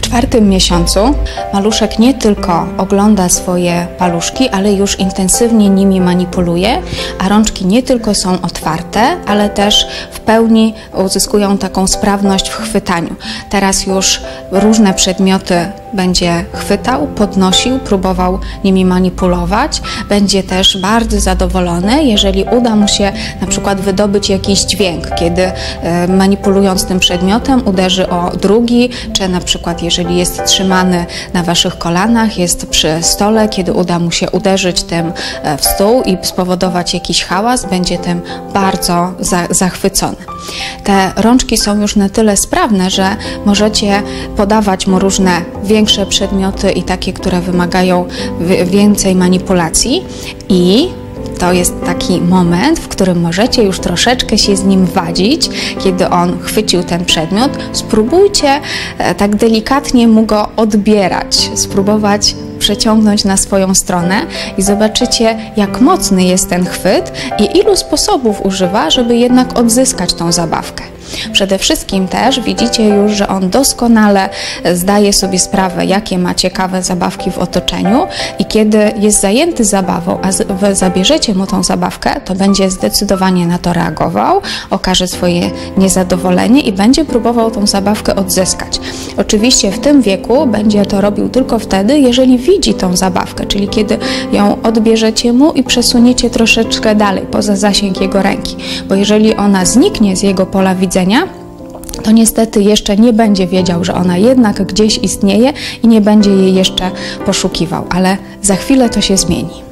4. miesiącu maluszek nie tylko ogląda swoje paluszki, ale już intensywnie nimi manipuluje, a rączki nie tylko są otwarte, ale też w pełni uzyskują taką sprawność w chwytaniu. Teraz już różne przedmioty będzie chwytał, podnosił, próbował nimi manipulować. Będzie też bardzo zadowolony, jeżeli uda mu się na przykład wydobyć jakiś dźwięk, kiedy manipulując tym przedmiotem uderzy o drugi, czy na przykład jeżeli jest trzymany na waszych kolanach, jest przy stole, kiedy uda mu się uderzyć tym w stół i spowodować jakiś hałas, będzie tym bardzo zachwycony. Te rączki są już na tyle sprawne, że możecie podawać mu różne większe przedmioty i takie, które wymagają więcej manipulacji, i to jest taki moment, w którym możecie już troszeczkę się z nim wadzić. Kiedy on chwycił ten przedmiot, spróbujcie tak delikatnie mu go odbierać, spróbować przeciągnąć na swoją stronę i zobaczycie, jak mocny jest ten chwyt i ilu sposobów używa, żeby jednak odzyskać tą zabawkę. Przede wszystkim też widzicie już, że on doskonale zdaje sobie sprawę, jakie ma ciekawe zabawki w otoczeniu, i kiedy jest zajęty zabawą, a wy zabierzecie mu tą zabawkę, to będzie zdecydowanie na to reagował, okaże swoje niezadowolenie i będzie próbował tą zabawkę odzyskać. Oczywiście w tym wieku będzie to robił tylko wtedy, jeżeli widzi tą zabawkę, czyli kiedy ją odbierzecie mu i przesuniecie troszeczkę dalej, poza zasięg jego ręki, bo jeżeli ona zniknie z jego pola widzenia, to niestety jeszcze nie będzie wiedział, że ona jednak gdzieś istnieje i nie będzie jej jeszcze poszukiwał, ale za chwilę to się zmieni.